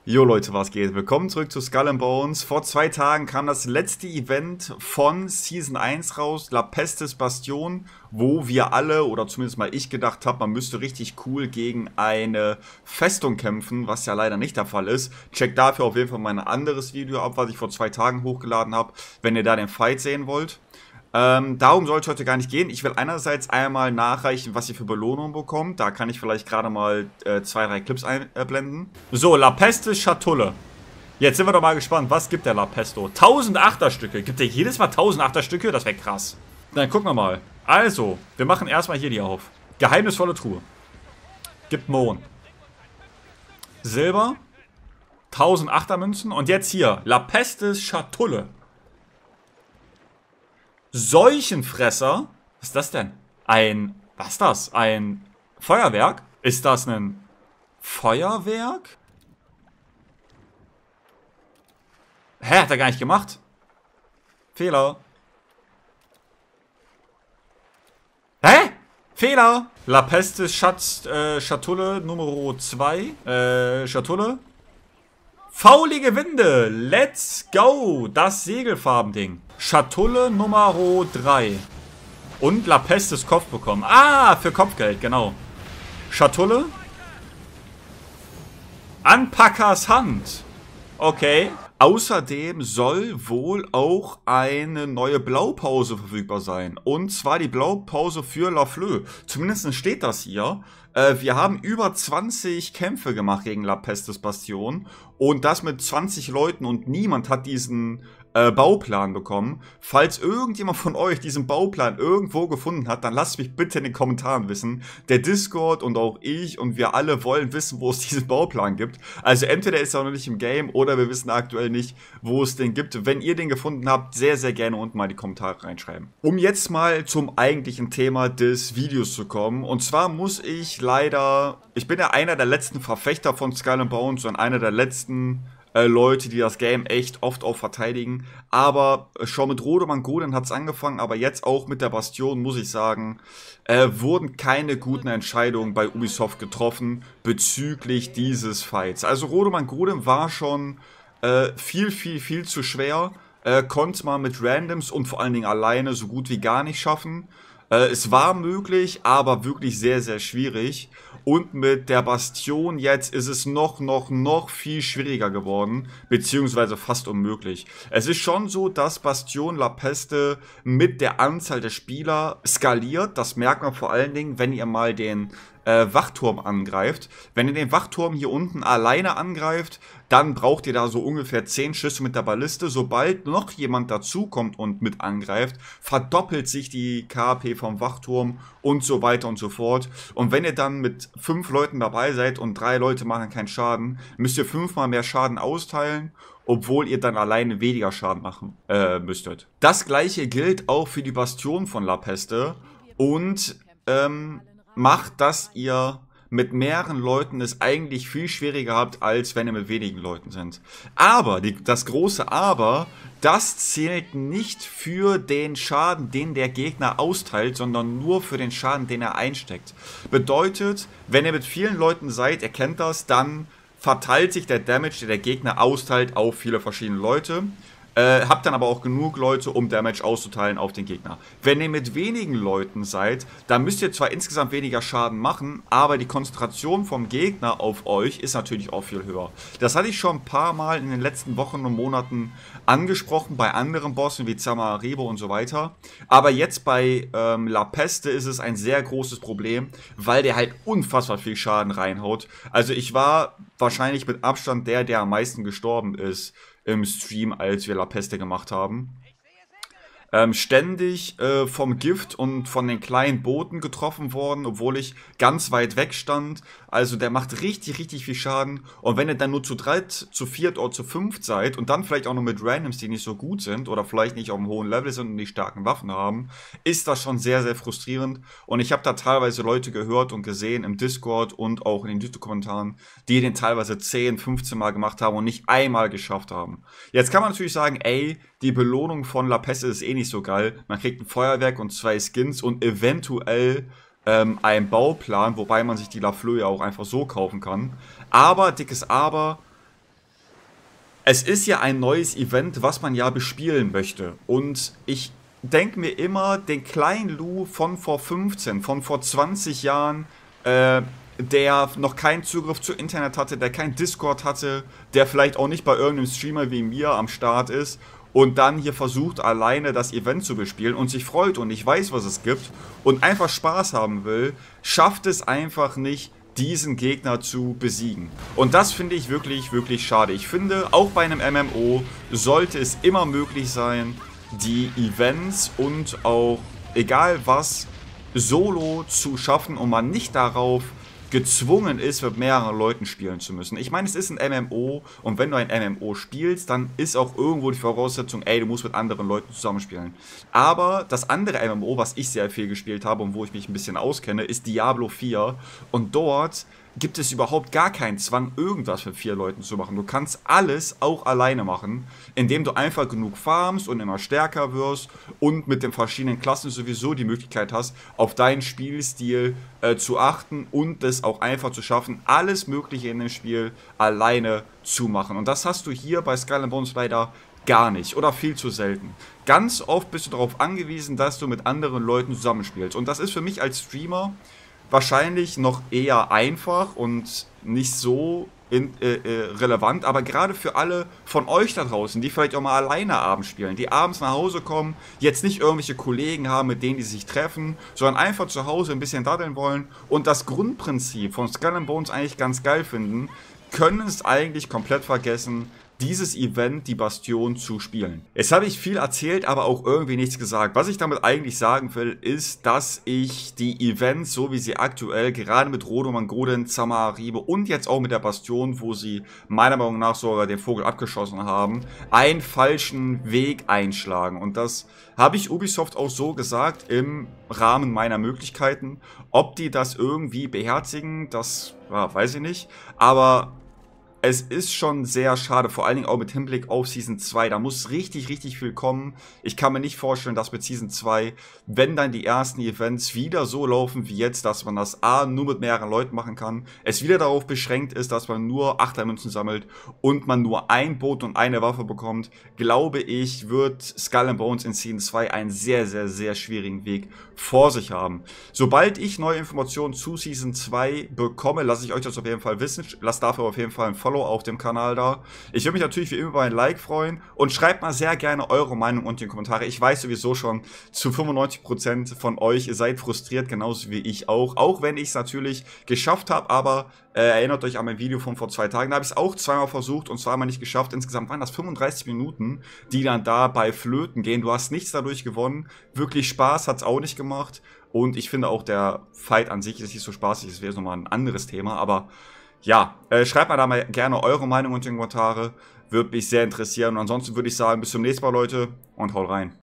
Jo Leute, was geht? Willkommen zurück zu Skull and Bones. Vor 2 Tagen kam das letzte Event von Season 1 raus, La Pestes Bastion, wo wir alle, oder zumindest mal ich gedacht habe, man müsste richtig cool gegen eine Festung kämpfen, was ja leider nicht der Fall ist. Checkt dafür auf jeden Fall mein anderes Video ab, was ich vor 2 Tagen hochgeladen habe, wenn ihr da den Fight sehen wollt. Darum soll es heute gar nicht gehen. Ich will einerseits einmal nachreichen, was ihr für Belohnungen bekommt. Da kann ich vielleicht gerade mal 2, 3 Clips einblenden. So, La Peste Schatulle. Jetzt sind wir doch mal gespannt, was gibt der La Pesto? 1000 Achterstücke. Gibt der jedes Mal 1000 Achterstücke? Das wäre krass. Dann gucken wir mal. Also, wir machen erstmal hier die auf. Geheimnisvolle Truhe. Gibt Mohn. Silber. 1000 Achtermünzen. Und jetzt hier. La Peste Schatulle. Seuchenfresser? Was ist das denn? Was ist das? Ein Feuerwerk? Ist das ein Feuerwerk? Hä, hat er gar nicht gemacht? Fehler. Hä? Fehler. La Peste Schatulle Nummer 2. Schatulle. Faulige Winde. Let's go. Das Segelfarbending. Schatulle Nummer 3. Und La Pestes Kopf bekommen. Ah, für Kopfgeld, genau. Schatulle. Anpackers Hand. Okay. Außerdem soll wohl auch eine neue Blaupause verfügbar sein. Und zwar die Blaupause für Lafleur. Zumindest steht das hier. Wir haben über 20 Kämpfe gemacht gegen La Pestes Bastion. Und das mit 20 Leuten und niemand hat diesen Bauplan bekommen. Falls irgendjemand von euch diesen Bauplan irgendwo gefunden hat, dann lasst mich bitte in den Kommentaren wissen. Der Discord und auch ich und wir alle wollen wissen, wo es diesen Bauplan gibt. Also entweder ist er noch nicht im Game oder wir wissen aktuell nicht, wo es den gibt. Wenn ihr den gefunden habt, sehr, sehr gerne unten mal in die Kommentare reinschreiben. Um jetzt mal zum eigentlichen Thema des Videos zu kommen. Und zwar muss ich leider, ich bin ja einer der letzten Verfechter von Skull and Bones und einer der letzten Leute, die das Game echt oft auch verteidigen. Aber schon mit Rodoman Golden hat es angefangen, aber jetzt auch mit der Bastion, muss ich sagen, wurden keine guten Entscheidungen bei Ubisoft getroffen bezüglich dieses Fights. Also Rodoman Golden war schon viel zu schwer. Konnte man mit Randoms und vor allen Dingen alleine so gut wie gar nicht schaffen. Es war möglich, aber wirklich sehr, sehr schwierig. Und mit der Bastion jetzt ist es noch viel schwieriger geworden, beziehungsweise fast unmöglich. Es ist schon so, dass Bastion La Peste mit der Anzahl der Spieler skaliert. Das merkt man vor allen Dingen, wenn ihr mal den Wachturm angreift. Wenn ihr den Wachturm hier unten alleine angreift, dann braucht ihr da so ungefähr 10 Schüsse mit der Balliste. Sobald noch jemand dazukommt und mit angreift, verdoppelt sich die KP vom Wachturm und so weiter und so fort. Und wenn ihr dann mit 5 Leuten dabei seid und 3 Leute machen keinen Schaden, müsst ihr 5-mal mehr Schaden austeilen, obwohl ihr dann alleine weniger Schaden machen müsstet. Das gleiche gilt auch für die Bastion von La Peste und macht, dass ihr mit mehreren Leuten es eigentlich viel schwieriger habt, als wenn ihr mit wenigen Leuten seid. Aber, das große Aber, das zählt nicht für den Schaden, den der Gegner austeilt, sondern nur für den Schaden, den er einsteckt. Bedeutet, wenn ihr mit vielen Leuten seid, ihr kennt das, dann verteilt sich der Damage, den der Gegner austeilt, auf viele verschiedene Leute. Habt dann aber auch genug Leute, um Damage auszuteilen auf den Gegner. Wenn ihr mit wenigen Leuten seid, dann müsst ihr zwar insgesamt weniger Schaden machen, aber die Konzentration vom Gegner auf euch ist natürlich auch viel höher. Das hatte ich schon ein paar Mal in den letzten Wochen und Monaten angesprochen, bei anderen Bossen wie Zamarebo und so weiter. Aber jetzt bei La Peste ist es ein sehr großes Problem, weil der halt unfassbar viel Schaden reinhaut. Also ich war wahrscheinlich mit Abstand der am meisten gestorben ist im Stream, als wir La Peste gemacht haben. Ständig vom Gift und von den kleinen Booten getroffen worden, obwohl ich ganz weit weg stand. Also der macht richtig viel Schaden. Und wenn ihr dann nur zu 3, zu 4 oder zu 5 seid und dann vielleicht auch noch mit Randoms, die nicht so gut sind oder vielleicht nicht auf einem hohen Level sind und nicht starken Waffen haben, ist das schon sehr frustrierend. Und ich habe da teilweise Leute gehört und gesehen im Discord und auch in den YouTube-Kommentaren, die den teilweise 10, 15 Mal gemacht haben und nicht einmal geschafft haben. Jetzt kann man natürlich sagen, ey, die Belohnung von La Peste ist eh nicht so geil. Man kriegt ein Feuerwerk und 2 Skins und eventuell einen Bauplan, wobei man sich die Lafleur ja auch einfach so kaufen kann. Aber, dickes Aber, Es ist ja ein neues Event, was man ja bespielen möchte. Und ich denke mir immer, den kleinen Lou von vor 15, von vor 20 Jahren, der noch keinen Zugriff zu Internet hatte, der kein Discord hatte, der vielleicht auch nicht bei irgendeinem Streamer wie mir am Start ist und dann hier versucht, alleine das Event zu bespielen und sich freut und nicht weiß, was es gibt und einfach Spaß haben will, schafft es einfach nicht, diesen Gegner zu besiegen. Und das finde ich wirklich, wirklich schade. Ich finde, auch bei einem MMO sollte es immer möglich sein, die Events und auch, egal was, solo zu schaffen und man nicht darauf gezwungen ist, mit mehreren Leuten spielen zu müssen. Ich meine, es ist ein MMO und wenn du ein MMO spielst, dann ist auch irgendwo die Voraussetzung, ey, du musst mit anderen Leuten zusammenspielen. Aber das andere MMO, was ich sehr viel gespielt habe und wo ich mich ein bisschen auskenne, ist Diablo 4 und dort gibt es überhaupt gar keinen Zwang, irgendwas mit 4 Leuten zu machen. Du kannst alles auch alleine machen, indem du einfach genug farmst und immer stärker wirst und mit den verschiedenen Klassen sowieso die Möglichkeit hast, auf deinen Spielstil zu achten und es auch einfach zu schaffen, alles Mögliche in dem Spiel alleine zu machen. Und das hast du hier bei Skull and Bones leider gar nicht oder viel zu selten. Ganz oft bist du darauf angewiesen, dass du mit anderen Leuten zusammenspielst. Und das ist für mich als Streamer wahrscheinlich noch eher einfach und nicht so relevant, aber gerade für alle von euch da draußen, die vielleicht auch mal alleine abends spielen, die abends nach Hause kommen, jetzt nicht irgendwelche Kollegen haben, mit denen die sich treffen, sondern einfach zu Hause ein bisschen daddeln wollen und das Grundprinzip von Skull and Bones eigentlich ganz geil finden, können es eigentlich komplett vergessen, dieses Event, die Bastion, zu spielen. Jetzt habe ich viel erzählt, aber auch irgendwie nichts gesagt. Was ich damit eigentlich sagen will, ist, dass ich die Events, so wie sie aktuell, gerade mit Rodoman, Godin, Zamarribe und jetzt auch mit der Bastion, wo sie meiner Meinung nach sogar den Vogel abgeschossen haben, einen falschen Weg einschlagen. Und das habe ich Ubisoft auch so gesagt im Rahmen meiner Möglichkeiten. Ob die das irgendwie beherzigen, das weiß ich nicht. Aber es ist schon sehr schade, vor allen Dingen auch mit Hinblick auf Season 2. Da muss richtig, richtig viel kommen. Ich kann mir nicht vorstellen, dass mit Season 2, wenn dann die ersten Events wieder so laufen wie jetzt, dass man das A nur mit mehreren Leuten machen kann, es wieder darauf beschränkt ist, dass man nur 8er-Münzen sammelt und man nur ein Boot und eine Waffe bekommt, glaube ich, wird Skull and Bones in Season 2 einen sehr, sehr, sehr schwierigen Weg vor sich haben. Sobald ich neue Informationen zu Season 2 bekomme, lasse ich euch das auf jeden Fall wissen. Lasst dafür auf jeden Fall ein Follow auf dem Kanal da. Ich würde mich natürlich wie immer über ein Like freuen und schreibt mal sehr gerne eure Meinung unter den Kommentare. Ich weiß sowieso schon, zu 95% von euch, ihr seid frustriert, genauso wie ich auch. Auch wenn ich es natürlich geschafft habe, aber erinnert euch an mein Video von vor 2 Tagen. Da habe ich es auch zweimal versucht und zweimal nicht geschafft. Insgesamt waren das 35 Minuten, die dann dabei flöten gehen. Du hast nichts dadurch gewonnen. Wirklich Spaß hat es auch nicht gemacht. Und ich finde auch, der Fight an sich ist nicht so spaßig. Das wäre nochmal ein anderes Thema. Aber ja, schreibt mal da mal gerne eure Meinung unter den Kommentare. Würde mich sehr interessieren. Und ansonsten würde ich sagen, bis zum nächsten Mal, Leute. Und haut rein.